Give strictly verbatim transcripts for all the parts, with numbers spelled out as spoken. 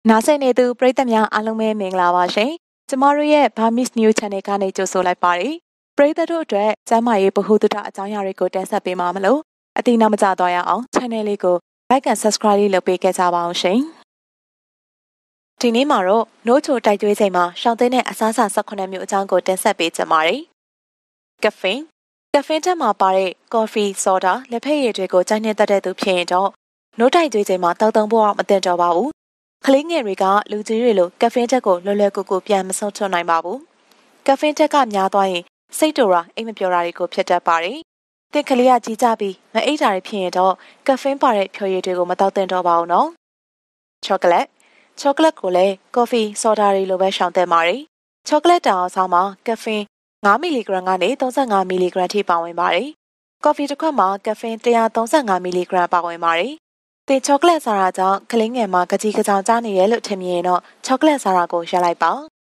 နာဆင်နေသူပရိသတ်များအားလုံးပဲမင်္ဂလာပါရှင်။ကျမတို့ရဲ့ Burmese News Channel ကနေကြိုဆိုလိုက်ပါတယ်။ပရိသတ်တို့အတွက်ကျမ်းမာရေးဗဟုသုတအကြောင်းအရာတွေကိုတင်ဆက်ပေးမှာမလို့အတိအနမကြသွားရအောင် channel လေးကို like and subscribe လေးလုပ်ပေးခဲ့ကြပါအောင်ရှင်။ဒီနေ့မှာတော့နိုးချိုတိုက်ကျွေးချိန်မှာရှောင်းသိန်းတဲ့အစားအစာ၁၈မျိုးအကြောင်းကိုတင်ဆက်ပေးကြပါမယ်။ကဖိန်းကဖိန်းတက်မှာပါတဲ့ coffee soda လက်ဖက်ရည်တွေကိုကြိုက်နေတတ်တဲ့သူဖြစ်ရင်တော့နိုးတိုက်ကျွေးချိန်မှာတောက်တုံးဖို့အောင်မတင်တော့ပါဘူး။ကလေးငယ်တွေကလူကြီးတွေလိုကဖိန်းချက်ကိုလွယ်လွယ်ကူကူပြန်မဆုံးထွန်းနိုင်ပါဘူး။ကဖိန်းချက်ကများသွားရင်စိတ်တူတာအိမ်မပြောတာတွေကိုဖြစ်တတ်ပါတယ်။တင့်ကလေးကကြီးကြပြီးမအိပ်တာတွေဖြစ်ရင်တော့ကဖိန်းပါတဲ့ဖြော်ရည်တွေကိုမတောက်သင့်တော့ပါဘူးနော်။ချောကလက်ချောကလက်ကိုလည်းကော်ဖီဆော်ဒါတွေလိုပဲရှောင်သင့်ပါတယ်။ချောကလက်တောင်ဆောင်မှာကဖိန်း၅မီလီဂရမ်ကနေ၃၅မီလီဂရမ်ထိပါဝင်ပါတယ်။ကော်ဖီတစ်ခွက်မှာကဖိန်း၁၃၅မီလီဂရမ်ပါဝင်ပါတယ်။တင်ချောကလက်စားတာကြောင့်ကလေးငယ်မှာကကြီးကကြောင်ကြားနေရလို့ထင်မြင်တော့ချောကလက်စားတာကိုရပ်လိုက်ပါ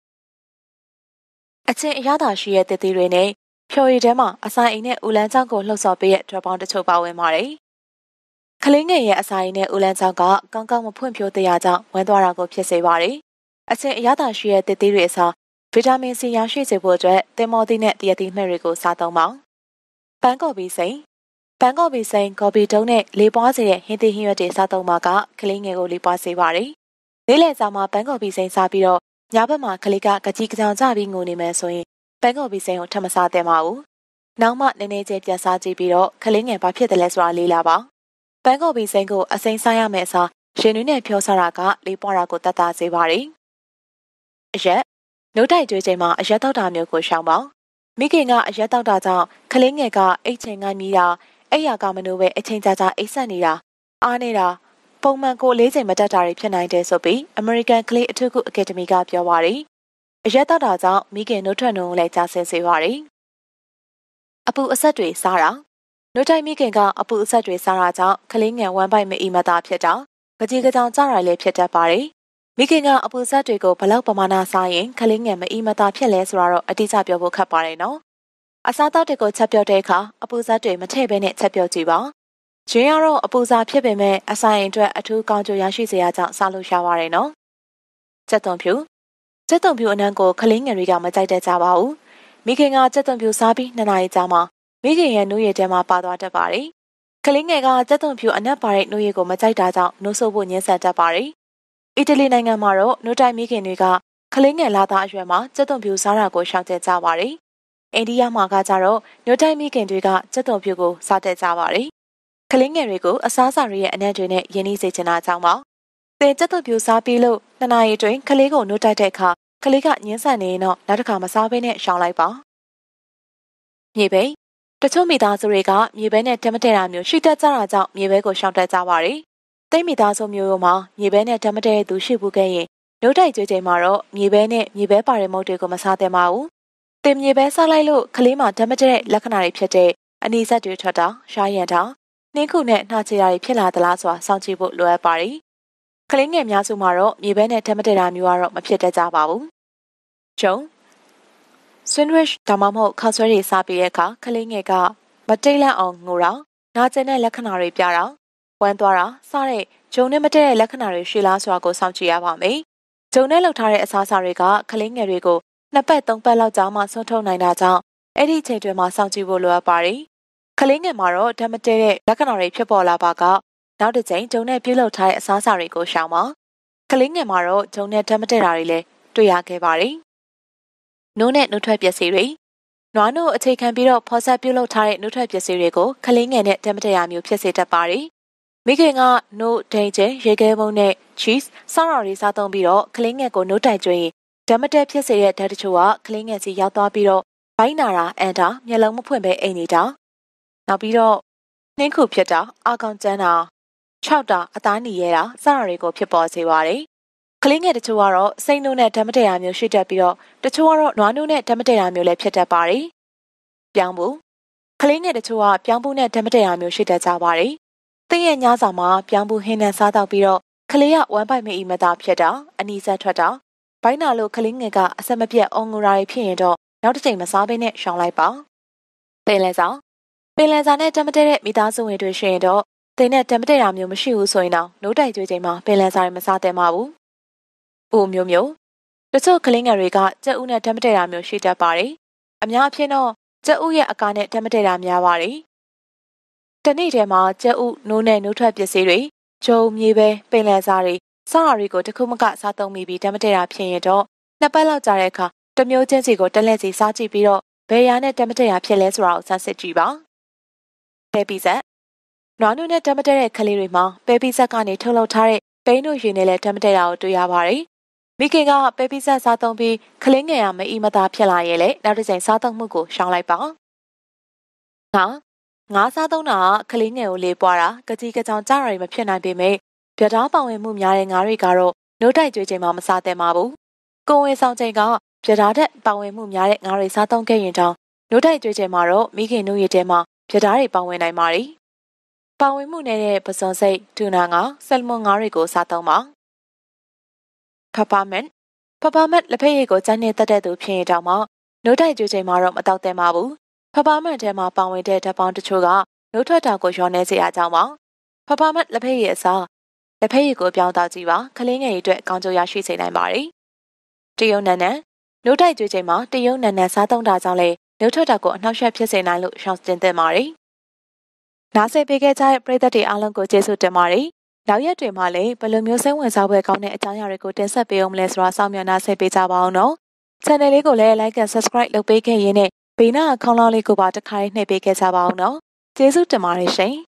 အချင်းအရသာရှိတဲ့တည်တည်တွေနဲ့ဖြော်ရည်ထဲမှာအစာအိမ်နဲ့ဦးလန်းချောင်းကိုလှုပ်ဆော်ပေးတဲ့ drop ပေါင်းတချို့ပါဝင်ပါတယ်ကလေးငယ်ရဲ့အစာအိမ်နဲ့ဦးလန်းချောင်းကကောင်းကောင်းမဖွံ့ဖြိုးတရားကြောင့်ဝမ်းသွားတာကိုဖြစ်စေပါတယ်အချင်းအရသာရှိတဲ့တည်တည်တွေအစားဗီတာမင်စီရရှိစေဖို့အတွက်သင်မောသီးနဲ့တရသီးမှတ်တွေကိုစားသုံးပါပန်းကော်ပီစိန်ပန်းကော်ပီစိန်ကော်ပီတုံးနဲ့လေးပွားစေတဲ့ဟင်းသီးဟင်းရွက်တွေစားသုံးပါကကလေးငယ်ကိုလေးပွားစေပါတယ်။လေးလယ်စာမှာပန်းကော်ပီစိန်စားပြီးတော့ညဘက်မှာကလေးကကကြီးကကြောင်ကြပြီးငိုနေမယ်ဆိုရင်ပန်းကော်ပီစိန်ကိုထပ်မစားသင့်ပါဘူး။နောက်မှနည်းနည်းချင်းပြန်စားကြည့်ပြီးတော့ကလေးငယ်ဘာဖြစ်တယ်လဲဆိုတာလေးလာပါ။ပန်းကော်ပီစိန်ကိုအစိမ်းစားရမယ့်အစားရင်နွေးနဲ့ဖြောစားတာကလေးပွားတာကိုတတ်တာစေပါတယ်။အရက်နှုတ်တိုက်ကြွေးချိန်မှာအရက်တောက်တာမျိုးကိုရှောင်ပါ။မိခင်ကအရက်တောက်တာကြောင့်ကလေးငယ်ကအိတ်ချိန်ငိုင်းမိတာအဲ့ရကမနိုးပဲအချိန်ကြာကြာအိတ်ဆက်နေတာအားနေတာပုံမှန်ကိုလေးချိန်မတက်တာတွေဖြစ်နိုင်တယ်ဆိုပြီး American Clay အထူးကုအကယ်ဒမီကပြောပါတယ်။အရက်တောက်တာကြောင့်မိခင်နှုတ်ထွက်နှုန်းလည်းကျဆင်းစေပါတယ်။အပူအဆက်တွေစားတာနှုတ်တိုက်မိခင်ကအပူအဆက်တွေစားတာကြောင့်ကလေးငယ်ဝမ်းပိုက်မအီမသာဖြစ်တာကကြီးကကြောင်ကြတာလည်းဖြစ်တတ်ပါတယ်။မိခင်ကအပူအဆက်တွေကိုဘလောက်ပမာဏစားရင်ကလေးငယ်မအီမသာဖြစ်လဲဆိုတာတော့အတိအကျပြောဖို့ခက်ပါတယ်နော်။အစားတောက်တွေကိုချက်ပြုတ်တဲ့အခါအပူစားတွေမထည့်ဘဲနဲ့ချက်ပြုတ်ကြည့်ပါ။ကျွင်းကတော့အပူစားဖြစ်ပေမဲ့အဆိုင်အတွက်အထူးကောင်းကျိုးရရှိစေရကြောင်းစားလို့ရပါတယ်နော်။ကြက်သွန်ဖြူကြက်သွန်ဖြူအနံကိုကလေးငယ်တွေကမကြိုက်တတ်ကြပါဘူး။မိခင်ကကြက်သွန်ဖြူစားပြီးနှစ်နာရီကြာမှမိခင်ရဲ့နှုတ်ရည်ထဲမှာပါသွားတတ်ပါတယ်။ကလေးငယ်ကကြက်သွန်ဖြူအနက်ပါတဲ့နှုတ်ရည်ကိုမကြိုက်တာကြောင့်နှုတ်ဆိုးဖို့ညှင်းဆန်တတ်ပါတယ်။အီတလီနိုင်ငံမှာတော့နှုတ်တိုက်မိခင်တွေကကလေးငယ်လာသားအရွယ်မှာကြက်သွန်ဖြူစားတာကိုရှောင်ကျဉ်ကြပါတယ်။အိန္ဒိယမှာကကြတော့နှုတ်တိုက်မိခင်တွေကကြက်သွန်ဖြူကိုစားတတ်ကြပါတယ်။ကလေးငယ်တွေကိုအစားအစာတွေရဲ့အနက်တွေနဲ့ရင်းနှီးစေချင်တာကြောင့်ပါ။သင်ကြက်သွန်ဖြူစားပြီးလို့နှစ်နာရီအတွင်းကလေးကိုနှုတ်တိုက်တဲ့အခါကလေးကညှင်းဆန်နေရင်တော့နောက်တစ်ခါမစားဘဲနဲ့ရှောင်လိုက်ပါ။မြေပဲတချို့မိသားစုတွေကမြေပဲနဲ့တမတဲတာမျိုးရှိတတ်ကြတာကြောင့်မြေပဲကိုရှောင်တတ်ကြပါတယ်။သိမိသားစုမျိုးရောမှာမြေပဲနဲ့တမတဲတဲ့သူရှိဘူးခဲ့ရင်နှုတ်တိုက်ကြွေးချိန်မှာတော့မြေပဲနဲ့မြေပဲပါတဲ့မုတ်တွေကိုမစားသင့်ပါဘူး။တင်မြေပဲစားလိုက်လို့ကလေးမှာဓာတ်မတတဲ့လက္ခဏာတွေဖြစ်တဲ့အနီးစက်တွေထွက်တာရှားရံတာနှင်းခုနဲ့နှာချေတာတွေဖြစ်လာသလားဆိုတာစောင့်ကြည့်ဖို့လိုအပ်ပါတယ်။ကလေးငယ်များစုမှာတော့မြေပဲနဲ့ဓာတ်မတတာမျိုးကတော့မဖြစ်တတ်ကြပါဘူး။ကျုံ sandwich ဒါမှမဟုတ်ခောက်ဆွဲတွေစားပြီးတဲ့အခါကလေးငယ်ကမတိတ်လန့်အောင်ငိုတာနာကျင်တဲ့လက္ခဏာတွေပြတာဝမ်းသွားတာစတဲ့ဂျုံနဲ့မတည့်တဲ့လက္ခဏာတွေရှိလားဆိုတာကိုစောင့်ကြည့်ရပါမယ်။ဂျုံနဲ့လှုပ်ထားတဲ့အစားအစာတွေကကလေးငယ်တွေကိုနှစ်ပတ်သုံးပတ်လောက်ကြာမှဆုံးထုတ်နိုင်တာကြောင့်အဲ့ဒီအချိန်တွေမှာစောင့်ကြည့်ဖို့လိုအပ်ပါတယ်။ကလေးငယ်မှာတော့ဓာတ်မတည့်တဲ့လက္ခဏာတွေဖြစ်ပေါ်လာပါကနောက်တစ်ချိန်ဂျုံနဲ့ပြုတ်လုထားတဲ့အစားအစာတွေကိုရှောင်ပါ။ကလေးငယ်မှာတော့ဂျုံနဲ့ဓာတ်မတည့်တာတွေလည်းတွေ့ရခဲ့ပါတယ်။နိုးနဲ့နှုတ်ထွက်ပစ္စည်းတွေနွားနို့အခြေခံပြီးတော့ဖော်ဆက်ပြုတ်လုထားတဲ့နှုတ်ထွက်ပစ္စည်းတွေကိုကလေးငယ်နဲ့ဓာတ်မတည့်ရမျိုးဖြစ်စေတတ်ပါတယ်။မိခင်ကနို့ဒိန်ကျရေခဲပုံးနဲ့ cheese စားတော်တွေစားသုံးပြီးတော့ကလေးငယ်ကိုနို့တိုက်ကျွေးဓာတ်မတည့်ဖြစ်စေတဲ့ဓာတ်တချို့ကကလေးငယ်စီရောက်သွားပြီးတော့ဘိုင်းနာတာအန်တာမျက်လုံးမဖွင့်ပဲအိမ်နေတာနောက်ပြီးတော့နှင်းခုဖြစ်တာအာကောင်ကျန်းတာခြောက်တာအသားနီရဲတာစတာတွေကိုဖြစ်ပေါ်စေပါတယ်ကလေးငယ်တချို့ကတော့စိတ်နှုတ်နဲ့ဓာတ်မတည့်တာမျိုးရှိတတ်ပြီးတော့တချို့ကတော့နွားနှုတ်နဲ့ဓာတ်မတည့်တာမျိုးလည်းဖြစ်တတ်ပါတယ်ပြောင်းဘူးကလေးငယ်တချို့ကပြောင်းဘူးနဲ့ဓာတ်မတည့်တာမျိုးရှိတတ်ကြပါတယ်သင်ရဲ့ညစာမှာပြောင်းဘူးဟင်းနဲ့စားတော့ပြီးတော့ကလေးကဝမ်းပိုက်မအီမသာဖြစ်တာအနီးစပ်ထွက်တာဘိုင်းနာလို့ကလေးငယ်ကအဆက်မပြတ်အောင်ငူရာဖြစ်ရင်တော့နောက်တစ်ချိန်မစားဘဲနဲ့ရှောင်လိုက်ပါပင်လယ်စာပင်လယ်စာနဲ့ဓာတ်မတည့်တဲ့မိသားစုဝင်တွေရှိရင်တော့သင်နဲ့ဓာတ်မတည့်တာမျိုးမရှိဘူးဆိုရင်တော့နိုးတိုက်ကြွေးချိန်မှာပင်လယ်စာတွေမစားသင့်ပါဘူးအိုမျိုးမျိုးတချို့ကလေးငယ်တွေကကြက်ဥနဲ့ဓာတ်မတည့်တာမျိုးရှိတတ်ပါတယ်အများအဖြစ်တော့ကြက်ဥရဲ့အကာနဲ့ဓာတ်မတည့်တာများပါတယ်တနေ့တည်းမှာကြက်ဥနိုးနဲ့နိုးထွက်ပစ္စည်းတွေဂျုံမြေပဲပင်လယ်စားတွေစတာတွေကိုတစ်ခုမကစားသုံးမိပြီးဓာတ်မတည့်တာဖြစ်ရင်တော့နှစ်ပတ်လောက်ကြာတဲ့အခါတမျိုးချင်းစီကိုတက်လက်စီစားကြည့်ပြီးတော့ဘယ်ရာနဲ့ဓာတ်မတည့်တာဖြစ်လဲဆိုတာကိုစမ်းစစ်ကြည့်ပါပဲပီဆက်နွားနိုးနဲ့ဓာတ်မတည့်တဲ့ကလေးတွေမှာပဲပီဆက်ကနေထုတ်လုပ်ထားတဲ့ဘိန်းတို့ရေနဲ့လည်းဓာတ်မတည့်တာကိုတွေ့ရပါတယ်မိခင်ကပဲပီဆက်စားသုံးပြီးကလေးငယ်ရမအီမသာဖြစ်လာရဲ့လေနောက်တစ်ချိန်စားသုံးမှုကိုရှောင်လိုက်ပါငါငါစားသုံးတာကကလေးငယ်ကိုလေးပွားတာကကြီးကကြောင်ကြားရည်မဖြစ်နိုင်ပေမဲ့ပြတားပောင်ဝင်မှုများတဲ့ငါးတွေကတော့နိုးတိုက်ကြွေးချိန်မှာမစားသင့်ပါဘူးကိုဝင်ဆောင်ချိန်ကပြတားတဲ့ပောင်ဝင်မှုများတဲ့ငါးတွေစားသုံးခဲ့ရင်တောင်နိုးတိုက်ကြွေးချိန်မှာတော့မိခင်နိုးရည်ထဲမှာပြတားတွေပောင်ဝင်နိုင်ပါတယ်ပောင်ဝင်မှုနေတဲ့ပစွန်စိတ်တူနာငါဆယ်လ်မွန်ငါးတွေကိုစားသုံးပါပပမန့်ပပမန့်လက်ဖက်ရည်ကိုကျန်းနေတတ်တဲ့သူဖြစ်ရင်တောင်မှနိုးတိုက်ကြွေးချိန်မှာတော့မတောက်သင့်ပါဘူးဖဖမန့်ထဲမှာပောင်ဝင်တဲ့ဓာတ်ပေါင်းတချို့ကနိုးထွက်တာကိုလျော့နေစေအကြောင်းပါဖဖမန့်လက်ဖက်ရည်အစားလက်ဖက်ရည်ကိုပြောင်းတောက်ကြည့်ပါကလေးငယ်တွေအတွက်ကောင်းကျိုးရရှိစေနိုင်ပါတယ်တရုံနန်းနန်းနိုးတိုက်ကြွေးချိန်မှာတရုံနန်းနန်းစားသုံးတာကြောင့်လေနိုးထွက်တာကိုအနှောက်အယှက်ဖြစ်စေနိုင်လို့ရှောင်ကျဉ်သင့်ပါတယ်နားဆင်ပေးခဲ့ကြတဲ့ပရိသတ်တွေအားလုံးကိုကျေးဇူးတင်ပါတယ်နောက်ရက်တွေမှာလည်းဘယ်လိုမျိုးစိတ်ဝင်စားဖွယ်ကောင်းတဲ့အကြောင်းအရာတွေကိုတင်ဆက်ပေးအောင်မလဲဆိုတာစောင့်မျှော်နားဆင်ပေးကြပါအောင်နော် channel လေးကိုလည်း like and subscribe လုပ်ပေးခဲ့ရင်းနဲ့ဘေးနားခေါင်းလောင်းလေးကိုပါတစ်ခါလေးနှိပ်ပေးခဲ့ကြပါအောင်နော်ကျေးဇူးတင်ပါတယ်ရှင်